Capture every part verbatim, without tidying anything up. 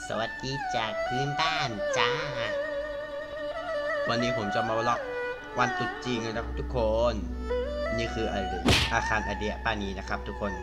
สวัสดีจากพื้นบ้านจ้าวันนี้ผมจะมาล็อกวันตรุษจีนนะครับทุกคนนี่คืออะไรอาคารอเดียปานีนะครับทุกคน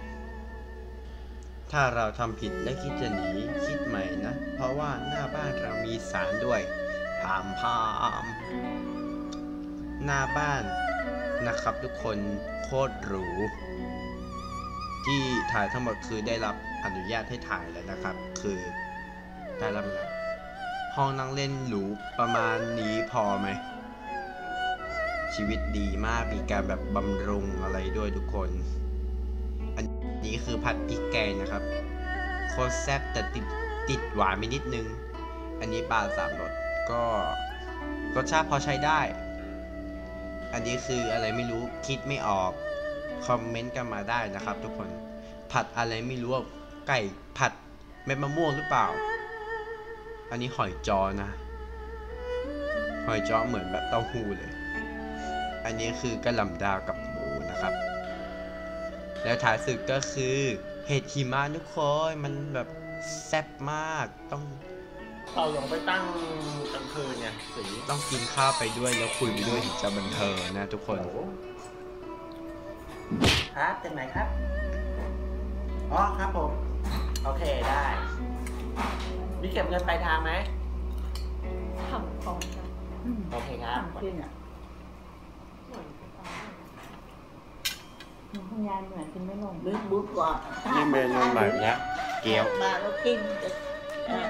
ถ้าเราทำผิดและคิดจะหนีคิดใหม่นะเพราะว่าหน้าบ้านเรามีศาลด้วยพามพามหน้าบ้านนะครับทุกคนโคตรหรูที่ถ่ายทั้งหมดคือได้รับอนุญาตให้ถ่ายแล้วนะครับคือได้รับห้องนั่งเล่นหรูประมาณนี้พอไหมชีวิตดีมากมีการแบบบำรุงอะไรด้วยทุกคนอันนี้คือผัดพริกแกงนะครับโคตรแซ่บแต่ติดติดหวานไปนิดนึงอันนี้ปลาสามรสก็รสชาติพอใช้ได้อันนี้คืออะไรไม่รู้คิดไม่ออกคอมเมนต์กันมาได้นะครับทุกคนผัดอะไรไม่รู้ไก่ผัดเม็ดมะม่วงหรือเปล่าอันนี้หอยจอนะหอยจอเหมือนแบบเต้าหู้เลยอันนี้คือกระหล่ำดาวกับหมูนะครับแล้วท้ายสุดก็คือเห็ดหิมะทุกคนมันแบบแซ่บมากต้องเอาลงไปตั้งกลางคืนไงสีต้องกินข้าวไปด้วยแล้วคุยไปด้วยถึงจะบันเทิงนะทุกคนครับจากไหนครับอ๋อครับผมโอเคได้มีเก็บเงินปลายทางไหมทำของครับโอเคครับทำขึ้นอ่ะหนูพยานเหมือนกินไม่ลงนึกบุ๊กก่อนนี่เมนูใหม่นะเกี๊ยวมาแล้วกินเออ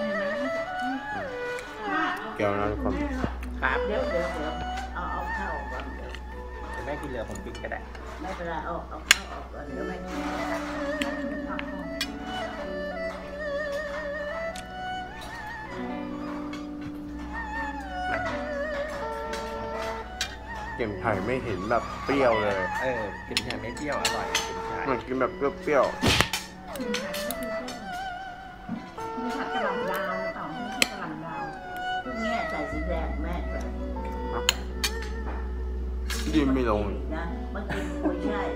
เกี๊ยวนะทุกคนครับเดี๋ยวเดี๋ยวเดี๋ยวเอาเอาข้าวออกก่อนเดี๋ยวแม่กินเหลือผมกินก็ได้ไม่เป็นไรเอาเอาข้าวออกก่อนเดี๋ยวไม่กินเก็มไผ่ไม่เห็นแบบเปรี้ยวเลยเออกินไผ่ไม่เปรี้ยวอร่อยกินไผ่มันกินแบบเปรี้ยวมีผัดกะหล่ำดาวหรือเปล่าไม่ใช่กะหล่ำดาวพวกนี้ใส่สีแดงแม่แบบดินไม่ลงนะมันกินกุ้ยช่าย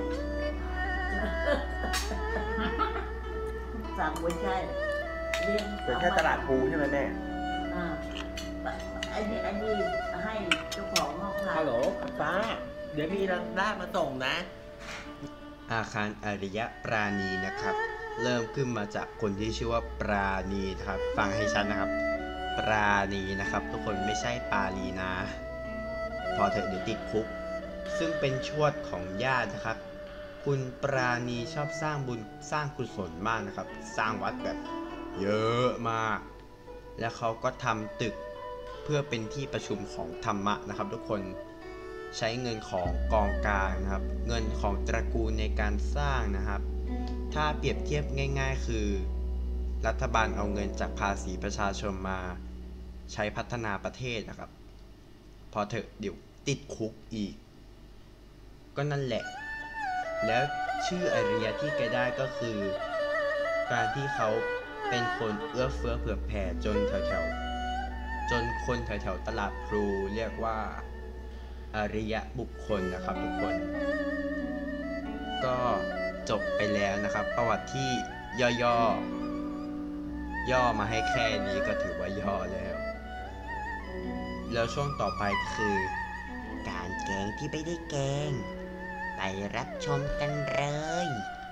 สั่งกุ้ยช่ายเลี้ยงเป็นแค่ตลาดภูใช่ไหมแม่อ่าอันนี้อันนี้ให้เจ้าของห้องพักฮัลโหลฟ้าเดี๋ยวมีร้านมาส่งนะอาคารอริยปราณีนะครับเริ่มขึ้นมาจากคนที่ชื่อว่าปราณีนะครับฟังให้ชัดนะครับปราณีนะครับทุกคนไม่ใช่ปาลีนะพอเถอะเดี๋ยวติดคุกซึ่งเป็นชวดของญาตินะครับคุณปราณีชอบสร้างบุญสร้างกุศลมากนะครับสร้างวัดแบบเยอะมากแล้วเขาก็ทำตึกเพื่อเป็นที่ประชุมของธรรมะนะครับทุกคนใช้เงินของกองกลางนะครับเงินของตระกูลในการสร้างนะครับถ้าเปรียบเทียบง่ายๆคือรัฐบาลเอาเงินจากภาษีประชาชนมาใช้พัฒนาประเทศนะครับพอเถอะเดี๋ยวติดคุกอีกก็นั่นแหละแล้วชื่ออริยะที่แกได้ก็คือการที่เขาเป็นคนเอื้อเฟื้อเผื่อแผ่จนแถวๆจนคนแถวๆตลาดพลูเรียกว่าอริยะบุคคลนะครับทุกคนก็จบไปแล้วนะครับประวัติที่ย่อๆย่อมาให้แค่นี้ก็ถือว่าย่อแล้วแล้วช่วงต่อไปคือการแกงที่ไม่ได้แกงไปรับชมกันเลย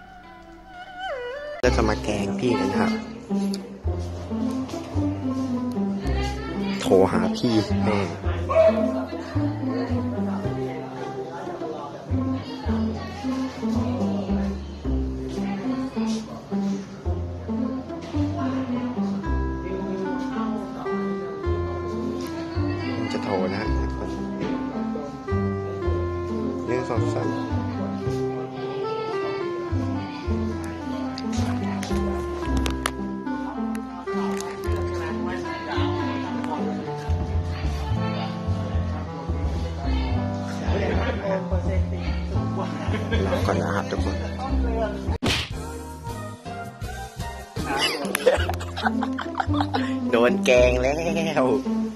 เราจะมาแกงพี่กันครับโทรหาพี่แม่จะโทรนะเรื่องสดๆรอก่อนนะครับทุกคนโดนแกงแล้ว